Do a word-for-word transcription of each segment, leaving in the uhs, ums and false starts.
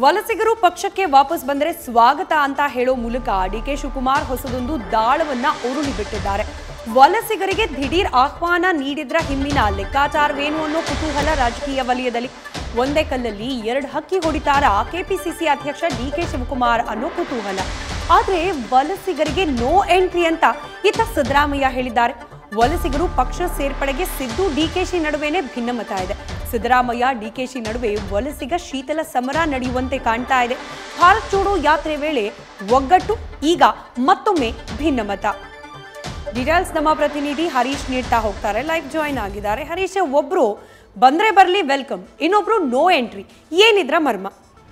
ವಲಸಿಗರು ಪಕ್ಷಕ್ಕೆ ವಾಪಸ್ ಬಂದರೆ ಸ್ವಾಗತ ಅಂತ ಹೇಳೋ ಮೂಲಕ ಡಿಕೆ ಶಿವಕುಮಾರ್ ಹೊಸದೊಂದು ದಾಳವನ್ನ ಉರುಳಿ ಬಿಟ್ಟಿದ್ದಾರೆ. ವಲಸಿಗರಿಗೆ ದಿಢೀರ್ ಆಹ್ವಾನ ನೀಡಿದ್ರ ಹಿಂದಿನ ಲೆಕ್ಕಾಚಾರವೇನು ಅನ್ನೋ ಕುತೂಹಲ ರಾಜಕೀಯ ವಲಯದಲ್ಲಿ. ಒಂದೇ ಕಲ್ಲಲ್ಲಿ ಎರಡು ಹಕ್ಕಿ ಹೊಡಿತಾರ ಕೆಪಿಸಿಸಿ ಅಧ್ಯಕ್ಷ ಡಿಕೆ ಶಿವಕುಮಾರ್ ಅನ್ನೋ ಕುತೂಹಲ. ಆದ್ರೆ ವಲಸಿಗರಿಗೆ ನೋ ಎಂಟ್ರಿ ಅಂತ ಇತ್ತ ಸಿದ್ದರಾಮಯ್ಯ ಹೇಳಿದ್ದಾರೆ. ವಲಸಿಗರು ಪಕ್ಷ ಸೇರ್ಪಡೆಗೆ ಸಿದ್ದು ಡಿಕೆಶಿ ನಡುವೆನೇ ಭಿನ್ನಮತ ಇದೆ. ಸಿದ್ದರಾಮಯ್ಯ ಡಿಕೆಶಿ ನಡುವೆ ವಲಸಿಗ ಶೀತಲ ಸಮರ ನಡೆಯುವಂತೆ ಕಾಣ್ತಾ ಇದೆ. ಭಾರತ್ ಜೋಡೋ ಯಾತ್ರೆ ವೇಳೆ ಒಗ್ಗಟ್ಟು, ಈಗ ಮತ್ತೊಮ್ಮೆ ಭಿನ್ನಮತ. ಡೀಟೇಲ್ಸ್ ನಮ್ಮ ಪ್ರತಿನಿಧಿ ಹರೀಶ್ ನೀಡ್ತಾ ಹೋಗ್ತಾರೆ. ಲೈವ್ ಜಾಯಿನ್ ಆಗಿದ್ದಾರೆ. ಹರೀಶ್, ಒಬ್ರು ಬಂದ್ರೆ ಬರ್ಲಿ ವೆಲ್ಕಮ್, ಇನ್ನೊಬ್ರು ನೋ ಎಂಟ್ರಿ, ಏನಿದ್ರ ಮರ್ಮ?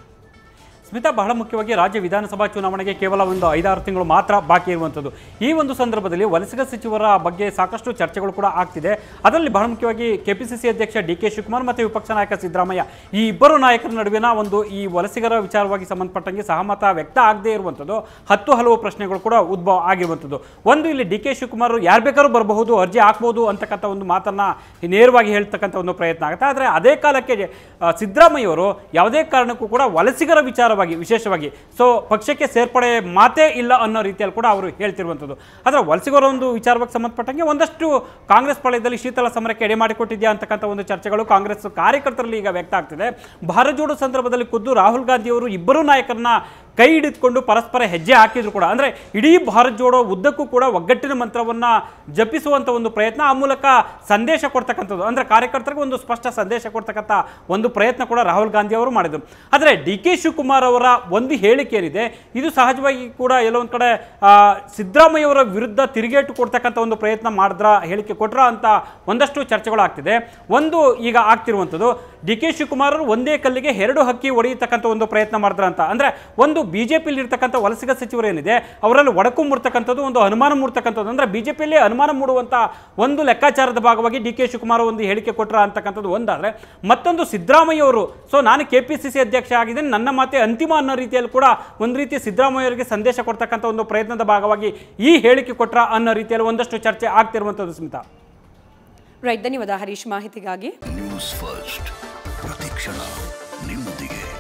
ಸ್ಮಿತಾ, ಬಹಳ ಮುಖ್ಯವಾಗಿ ರಾಜ್ಯ ವಿಧಾನಸಭಾ ಚುನಾವಣೆಗೆ ಕೇವಲ ಒಂದು ಐದಾರು ತಿಂಗಳು ಮಾತ್ರ ಬಾಕಿ ಇರುವಂಥದ್ದು. ಈ ಒಂದು ಸಂದರ್ಭದಲ್ಲಿ ವಲಸಿಗ ಸಚಿವರ ಬಗ್ಗೆ ಸಾಕಷ್ಟು ಚರ್ಚೆಗಳು ಕೂಡ ಆಗ್ತಿದೆ. ಅದರಲ್ಲಿ ಬಹಳ ಮುಖ್ಯವಾಗಿ ಕೆಪಿಸಿಸಿ ಅಧ್ಯಕ್ಷ ಡಿ ಕೆ ಶಿವಕುಮಾರ್ ಮತ್ತು ವಿಪಕ್ಷ ನಾಯಕ ಸಿದ್ದರಾಮಯ್ಯ, ಈ ಇಬ್ಬರು ನಾಯಕರ ನಡುವಿನ ಒಂದು ಈ ವಲಸಿಗರ ವಿಚಾರವಾಗಿ ಸಂಬಂಧಪಟ್ಟಂಗೆ ಸಹಮತ ವ್ಯಕ್ತ ಆಗದೇ ಇರುವಂಥದ್ದು, ಹತ್ತು ಹಲವು ಪ್ರಶ್ನೆಗಳು ಕೂಡ ಉದ್ಭವ ಆಗಿರುವಂಥದ್ದು. ಒಂದು, ಇಲ್ಲಿ ಡಿ ಕೆ ಶಿವಕುಮಾರ್ ಯಾರು ಬೇಕಾದ್ರೂ ಬರಬಹುದು, ಅರ್ಜಿ ಹಾಕ್ಬೋದು ಅಂತಕ್ಕಂಥ ಒಂದು ಮಾತನ್ನು ನೇರವಾಗಿ ಹೇಳ್ತಕ್ಕಂಥ ಒಂದು ಪ್ರಯತ್ನ ಆಗುತ್ತೆ. ಆದರೆ ಅದೇ ಕಾಲಕ್ಕೆ ಸಿದ್ದರಾಮಯ್ಯವರು ಯಾವುದೇ ಕಾರಣಕ್ಕೂ ಕೂಡ ವಲಸಿಗರ ವಿಚಾರವಾಗಿ ವಿಶೇಷವಾಗಿ ಸೊ ಪಕ್ಷಕ್ಕೆ ಸೇರ್ಪಡೆ ಮಾತೇ ಇಲ್ಲ ಅನ್ನೋ ರೀತಿಯಲ್ಲಿ ಕೂಡ ಅವರು ಹೇಳ್ತಿರುವಂಥದ್ದು. ಆದರೆ ವಲಸಿಗರ ಒಂದು ವಿಚಾರವಾಗಿ ಸಂಬಂಧಪಟ್ಟಂಗೆ ಒಂದಷ್ಟು ಕಾಂಗ್ರೆಸ್ ಪಾಳ್ಯದಲ್ಲಿ ಶೀತಲ ಸಮರಕ್ಕೆ ಎಡೆ ಮಾಡಿಕೊಟ್ಟಿದೆಯಾ ಅಂತಕ್ಕಂಥ ಒಂದು ಚರ್ಚೆಗಳು ಕಾಂಗ್ರೆಸ್ ಕಾರ್ಯಕರ್ತರಲ್ಲಿ ಈಗ ವ್ಯಕ್ತ ಆಗ್ತಿದೆ. ಭಾರತ್ ಜೋಡೋ ಸಂದರ್ಭದಲ್ಲಿ ಖುದ್ದು ರಾಹುಲ್ ಗಾಂಧಿಯವರು ಇಬ್ಬರೂ ನಾಯಕರನ್ನ ಕೈ ಹಿಡಿದುಕೊಂಡು ಪರಸ್ಪರ ಹೆಜ್ಜೆ ಹಾಕಿದ್ರು ಕೂಡ, ಅಂದರೆ ಇಡೀ ಭಾರತ್ ಜೋಡೋ ಉದ್ದಕ್ಕೂ ಕೂಡ ಒಗ್ಗಟ್ಟಿನ ಮಂತ್ರವನ್ನು ಜಪಿಸುವಂಥ ಒಂದು ಪ್ರಯತ್ನ, ಆ ಮೂಲಕ ಸಂದೇಶ ಕೊಡ್ತಕ್ಕಂಥದ್ದು, ಅಂದರೆ ಕಾರ್ಯಕರ್ತರಿಗೆ ಒಂದು ಸ್ಪಷ್ಟ ಸಂದೇಶ ಕೊಡ್ತಕ್ಕಂಥ ಒಂದು ಪ್ರಯತ್ನ ಕೂಡ ರಾಹುಲ್ ಗಾಂಧಿ ಅವರು ಮಾಡಿದರು. ಆದರೆ ಡಿ ಕೆ ಶಿವಕುಮಾರ್ ಅವರ ಒಂದು ಹೇಳಿಕೆ ಏನಿದೆ, ಇದು ಸಹಜವಾಗಿ ಕೂಡ ಎಲ್ಲೋ ಒಂದು ಕಡೆ ಸಿದ್ದರಾಮಯ್ಯವರ ವಿರುದ್ಧ ತಿರುಗೇಟು ಕೊಡ್ತಕ್ಕಂಥ ಒಂದು ಪ್ರಯತ್ನ ಮಾಡಿದ್ರ, ಹೇಳಿಕೆ ಕೊಟ್ರ ಅಂತ ಒಂದಷ್ಟು ಚರ್ಚೆಗಳು ಆಗ್ತಿದೆ. ಒಂದು ಈಗ ಆಗ್ತಿರುವಂಥದ್ದು, ಡಿ ಕೆ ಶಿವಕುಮಾರ್ ಅವರು ಒಂದೇ ಕಲ್ಲಿಗೆ ಎರಡು ಹಕ್ಕಿ ಹೊಡೆಯತಕ್ಕಂಥ ಒಂದು ಪ್ರಯತ್ನ ಮಾಡಿದ್ರ ಅಂತ. ಅಂದರೆ ಒಂದು ಬಿಜೆಪಿಯಲ್ಲಿ ಇರ್ತಕ್ಕಂಥ ವಲಸಿಗ ಸಚಿವರು ಏನಿದೆ ಅವರಲ್ಲಿ ಒಡಕು ಮೂಡ್ತಕ್ಕಂಥದ್ದು, ಒಂದು ಅನುಮಾನ ಮೂಡ್ತಕ್ಕಂಥದ್ದು, ಅಂದರೆ ಬಿಜೆಪಿಯಲ್ಲಿ ಅನುಮಾನ ಮೂಡುವಂಥ ಒಂದು ಲೆಕ್ಕಾಚಾರದ ಭಾಗವಾಗಿ ಡಿ ಕೆ ಶಿವಕುಮಾರ್ ಒಂದು ಹೇಳಿಕೆ ಕೊಟ್ಟರ ಅಂತಕ್ಕಂಥದ್ದು ಒಂದಾದರೆ, ಮತ್ತೊಂದು ಸಿದ್ದರಾಮಯ್ಯ ಅವರು ಸೊ ನಾನು ಕೆ ಪಿ ಸಿ ಸಿ ಅಧ್ಯಕ್ಷ ಆಗಿದ್ದೇನೆ, ನನ್ನ ಮಾತೆ ಅಂತಿಮ ಅನ್ನೋ ರೀತಿಯಲ್ಲಿ ಕೂಡ ಒಂದು ರೀತಿ ಸಿದ್ದರಾಮಯ್ಯ ಅವರಿಗೆ ಸಂದೇಶ ಕೊಡ್ತಕ್ಕಂಥ ಒಂದು ಪ್ರಯತ್ನದ ಭಾಗವಾಗಿ ಈ ಹೇಳಿಕೆ ಕೊಟ್ರ ಅನ್ನೋ ರೀತಿಯಲ್ಲಿ ಒಂದಷ್ಟು ಚರ್ಚೆ ಆಗ್ತಿರುವಂಥದ್ದು. ಸ್ಮಿತಾ, ರೈಟ್, ಧನ್ಯವಾದ ಹರೀಶ್ ಮಾಹಿತಿಗಾಗಿ. ನ್ಯೂಸ್ ಫಸ್ಟ್ ಪ್ರತಿಕ್ಷಣ ನಿಮ್ಮೊಂದಿಗೆ.